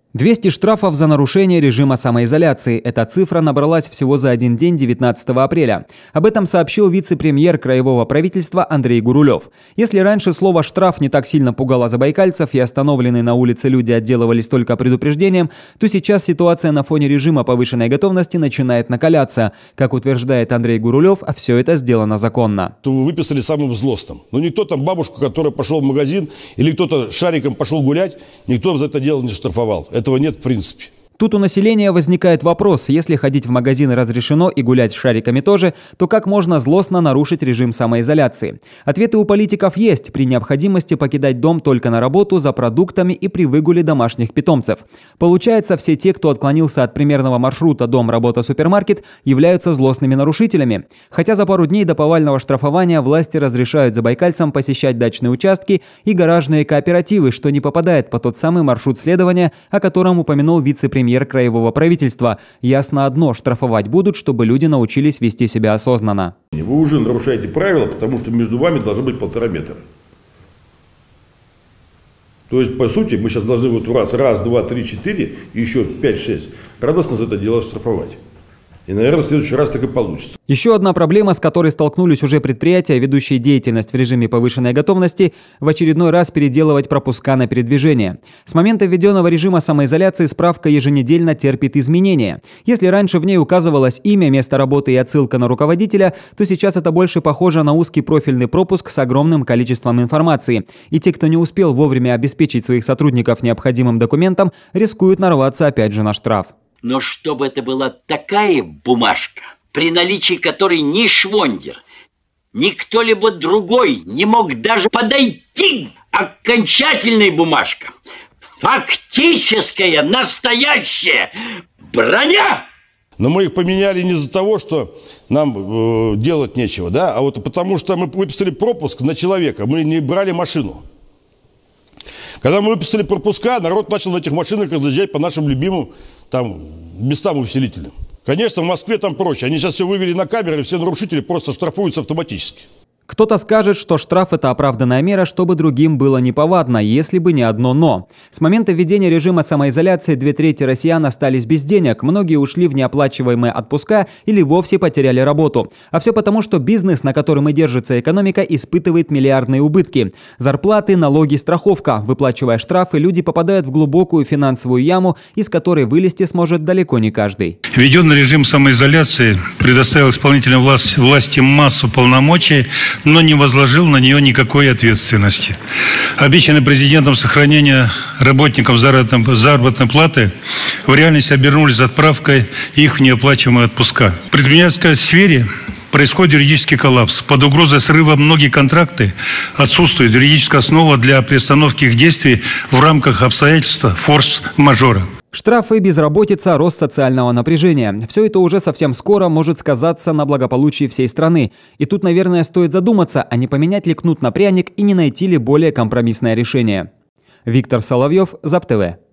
200 штрафов за нарушение режима самоизоляции. Эта цифра набралась всего за один день 19 апреля. Об этом сообщил вице-премьер краевого правительства Андрей Гурулев. Если раньше слово «штраф» не так сильно пугало забайкальцев и остановленные на улице люди отделывались только предупреждением, то сейчас ситуация на фоне режима повышенной готовности начинает накаляться. Как утверждает Андрей Гурулев, все это сделано законно. Вы выписали самым злостным. Но никто там бабушку, которая пошел в магазин, или кто-то шариком пошел гулять, никто за это дело не штрафовал. Этого нет в принципе. Тут у населения возникает вопрос, если ходить в магазины разрешено и гулять с шариками тоже, то как можно злостно нарушить режим самоизоляции? Ответы у политиков есть: при необходимости покидать дом только на работу, за продуктами и при выгуле домашних питомцев. Получается, все те, кто отклонился от примерного маршрута дом-работа-супермаркет, являются злостными нарушителями. Хотя за пару дней до повального штрафования власти разрешают забайкальцам посещать дачные участки и гаражные кооперативы, что не попадает под тот самый маршрут следования, о котором упомянул вице-премьер краевого правительства. Ясно одно: штрафовать будут, чтобы люди научились вести себя осознанно. Вы уже нарушаете правила, потому что между вами должно быть 1,5 метра. То есть, по сути, мы сейчас должны вот раз, два, три, четыре, и еще 5-6 радостно за это дело штрафовать. И, наверное, в следующий раз так и получится. Еще одна проблема, с которой столкнулись уже предприятия, ведущие деятельность в режиме повышенной готовности, в очередной раз переделывать пропуска на передвижение. С момента введенного режима самоизоляции справка еженедельно терпит изменения. Если раньше в ней указывалось имя, место работы и отсылка на руководителя, то сейчас это больше похоже на узкий профильный пропуск с огромным количеством информации. И те, кто не успел вовремя обеспечить своих сотрудников необходимым документом, рискуют нарваться опять же на штраф. Но чтобы это была такая бумажка, при наличии которой ни Швондер, ни кто-либо другой не мог даже подойти, окончательная бумажка, фактическая, настоящая броня. Но мы их поменяли не из-за того, что нам делать нечего, да, а вот потому что мы выписали пропуск на человека, мы не брали машину. Когда мы выписали пропуска, народ начал на этих машинах разъезжать по нашим любимым там местам увеселительным. Конечно, в Москве там проще. Они сейчас все вывели на камеры, все нарушители просто штрафуются автоматически. Кто-то скажет, что штраф – это оправданная мера, чтобы другим было неповадно, если бы не одно «но». С момента введения режима самоизоляции 2/3 россиян остались без денег, многие ушли в неоплачиваемые отпуска или вовсе потеряли работу. А все потому, что бизнес, на котором и держится экономика, испытывает миллиардные убытки. Зарплаты, налоги, страховка. Выплачивая штрафы, люди попадают в глубокую финансовую яму, из которой вылезти сможет далеко не каждый. Введенный режим самоизоляции предоставил исполнительной власти массу полномочий, но не возложил на нее никакой ответственности. Обещанное президентом сохранение работникам заработной платы в реальности обернулись отправкой их в неоплачиваемые отпуска. В предпринимательской сфере происходит юридический коллапс. Под угрозой срыва многие контракты, отсутствует юридическая основа для приостановки их действий в рамках обстоятельств форс-мажора. Штрафы, безработица, рост социального напряжения. Все это уже совсем скоро может сказаться на благополучии всей страны. И тут, наверное, стоит задуматься, а не поменять ли кнут на пряник и не найти ли более компромиссное решение. Виктор Соловьев, ЗАП-ТВ.